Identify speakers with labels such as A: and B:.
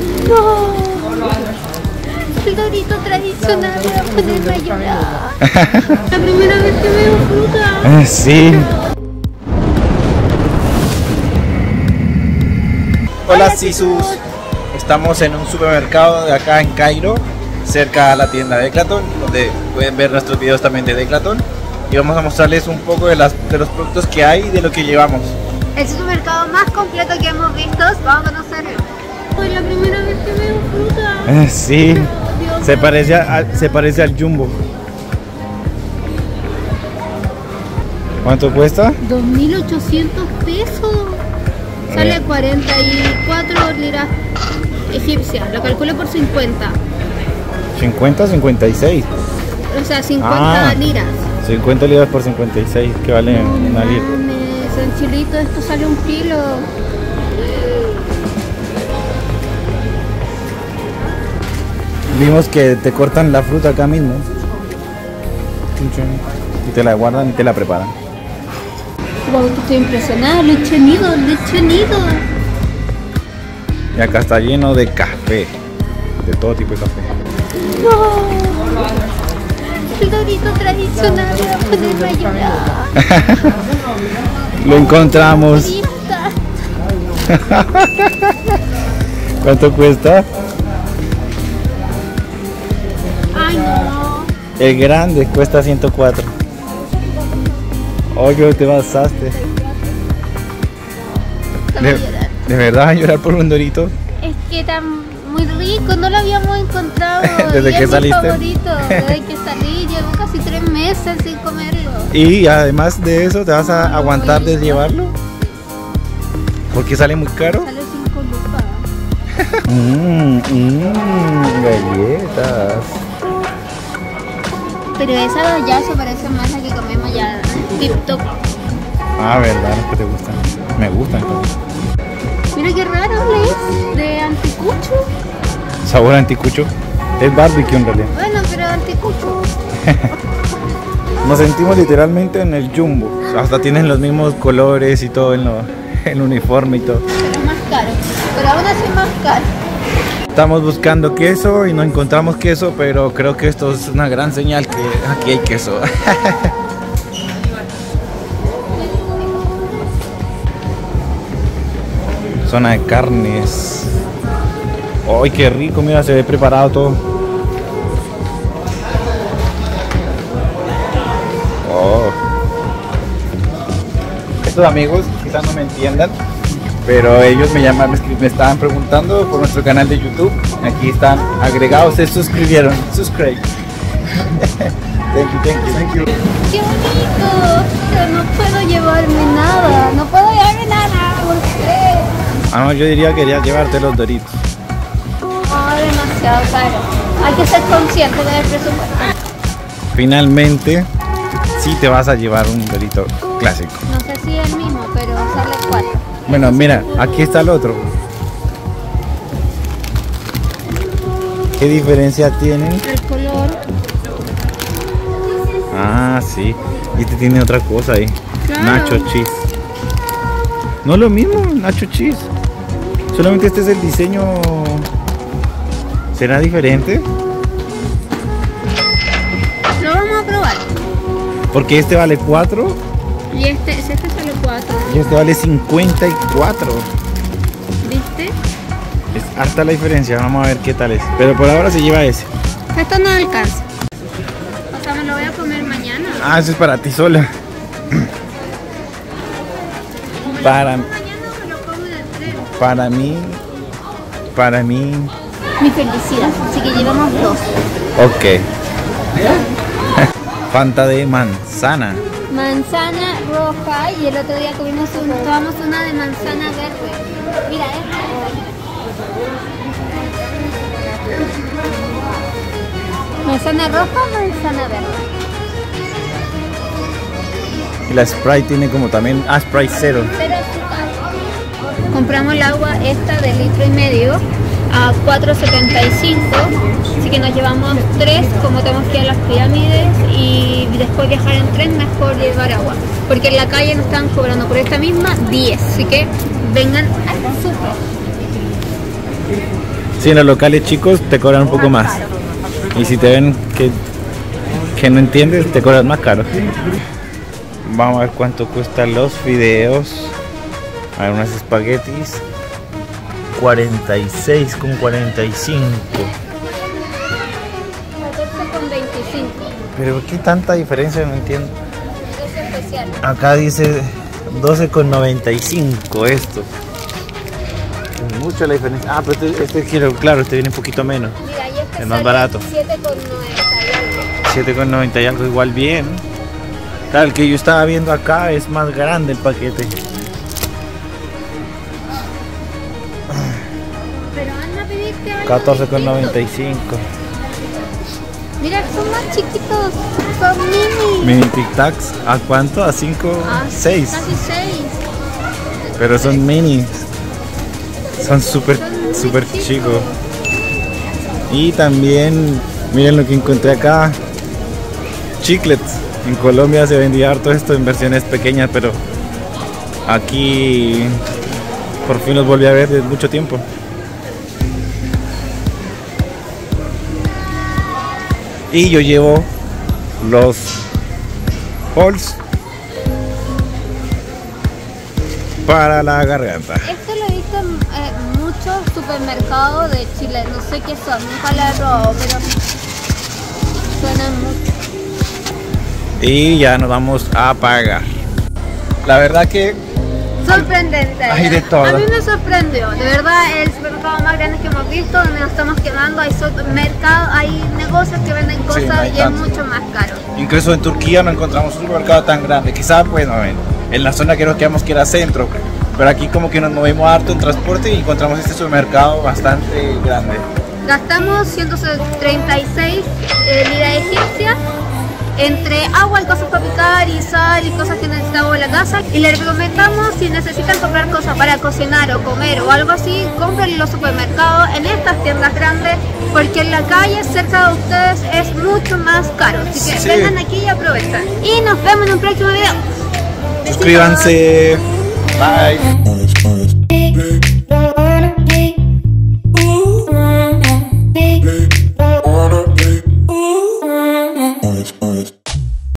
A: No. El dorito tradicional me va a ponerme a llorar. La primera vez que veo fruta.
B: Sí. Hola Sisus. Estamos en un supermercado de acá en Cairo, cerca a la tienda de Decathlon, donde pueden ver nuestros videos también de Decathlon. Y vamos a mostrarles un poco de los productos que hay y de lo que llevamos.
A: El supermercado más completo que hemos visto. Vamos a conocerlo. Es la primera vez que veo fruta.
B: Sí. Se parece al Jumbo. ¿Cuánto cuesta?
A: 2.800 pesos. Sale 44 liras egipcias. Lo calculo por 50.
B: 50, 56.
A: O sea, 50 liras.
B: 50 libras por 56, que vale una lira.
A: San Chilito, esto sale 1 kilo.
B: Vimos que te cortan la fruta acá mismo y te la guardan y te la preparan.
A: Wow, estoy impresionada. Leche nido, leche nido.
B: Y acá está lleno de café, de todo tipo de café.
A: No. El dorito tradicional me va a ponerme a llorar.
B: Lo encontramos. ¿Cuánto cuesta?
A: Ay, no.
B: El grande cuesta 104. Oye, te pasaste. ¿De verdad vas a llorar por un dorito?
A: Es que está muy rico, no lo habíamos encontrado.
B: ¿Desde que saliste?
A: Es mi favorito, desde que salí, llevo casi 3 meses sin comerlo.
B: Y además de eso, ¿te vas a aguantar de llevarlo? ¿Porque sale muy caro?
A: Sale 5 lucas.
B: Galletas.
A: Pero esa ya se parece más a la que comemos ya, TikTok.
B: Ah, verdad, que te gustan. Me gustan.
A: Mira qué raro es, de anticucho.
B: Sabor anticucho. Es barbecue en realidad.
A: Bueno, pero anticucho.
B: Nos sentimos literalmente en el Jumbo. Hasta tienen los mismos colores y todo en el uniforme y todo.
A: Pero es más caro, pero aún así es más caro.
B: Estamos buscando queso y no encontramos queso, pero creo que esto es una gran señal que aquí hay queso. Zona de carnes. ¡Ay, qué rico! Mira, se ve preparado todo. Oh. Estos amigos quizás no me entiendan, pero ellos me estaban preguntando por nuestro canal de YouTube. Aquí están agregados, se suscribieron. Subscribe. Thank you.
A: ¡Qué bonito! Pero no puedo llevarme nada. No puedo llevarme nada. ¿Por qué?
B: Ah, no, yo diría que quería llevarte los doritos.
A: No, demasiado caro. Hay que ser consciente del presupuesto.
B: Finalmente, sí te vas a llevar un dorito clásico.
A: No sé si es el mismo, pero sale 4.
B: Bueno, mira, aquí está el otro. ¿Qué diferencia tienen?
A: El color.
B: Ah, sí. Y este tiene otra cosa ahí.
A: Claro.
B: Nacho cheese. No es lo mismo, nacho cheese. Solamente este es el diseño. ¿Será diferente?
A: Lo vamos a probar.
B: Porque este vale 4
A: Y este sale 4.
B: y este vale 54.
A: ¿Viste?
B: Es harta la diferencia, vamos a ver qué tal es. Pero por ahora se lleva ese.
A: Esto no alcanza. O sea, me lo voy a comer mañana.
B: Ah, eso es para ti sola. Para
A: Mañana me lo como en el tren.
B: Para mí.
A: Mi felicidad. Así que llevamos 2.
B: Ok. Fanta de manzana.
A: Manzana roja y el otro día tomamos una de manzana verde. Mira esta. Manzana roja, manzana verde.
B: Y la Sprite tiene como también. Ah, Sprite cero.
A: Cero azúcar. Compramos el agua esta de 1,5 litros a 4.75, así que nos llevamos 3, como tenemos que ir a las pirámides y después viajar en tren, mejor llevar agua, porque en la calle nos están cobrando por esta misma 10, así que vengan al súper.
B: Sí, en los locales chicos te cobran un poco más. Y si te ven que no entiendes, te cobran más caro. Vamos a ver cuánto cuestan los fideos. A ver, unas espaguetis. 46,45.
A: 14,25.
B: Pero ¿qué tanta diferencia? No entiendo.
A: Es especial.
B: Acá dice 12,95 esto. Mucho la diferencia. Ah, pero este quiero, claro, este viene un poquito menos.
A: Mira, y este
B: es más
A: sale
B: barato. 7,90 y algo, igual bien. Claro, el que yo estaba viendo acá es más grande el paquete.
A: Pero anda a pedirte algo
B: 14,95.
A: Mira, son más chiquitos, son mini.
B: Mini Tic Tacs, ¿a cuánto? ¿A 5? 6.
A: Casi 6.
B: Pero son mini. Son súper
A: muy
B: chicos. Y también, miren lo que encontré acá. Chiclets. En Colombia se vendía harto esto en versiones pequeñas, pero aquí por fin los volví a ver desde mucho tiempo. Y yo llevo los Halls para la garganta.
A: Esto lo he visto en muchos supermercados de Chile, no sé qué son, nunca lo he probado, pero suenan mucho.
B: Y ya nos vamos a pagar. La verdad que
A: Sorprendente.
B: hay de todo.
A: A mí me sorprendió, de verdad, el supermercado más grande que hemos visto, donde nos estamos quedando, hay supermercados, hay negocios que venden cosas
B: no hay
A: y
B: tanto.
A: es mucho más caro.
B: incluso en Turquía no encontramos un supermercado tan grande. Quizás, bueno, en la zona que nos quedamos que era centro, pero aquí como que nos movimos harto en transporte y encontramos este supermercado bastante grande.
A: Gastamos 136 liras egipcias entre agua y cosas para picar y sal y cosas que necesitamos en la casa. Y les recomendamos, si necesitan comprar cosas para cocinar o comer o algo así, compren en los supermercados, en estas tiendas grandes, porque en la calle cerca de ustedes es mucho más caro. Así que vengan aquí y aprovechen. Y nos vemos en un próximo video.
B: Suscríbanse. Bye.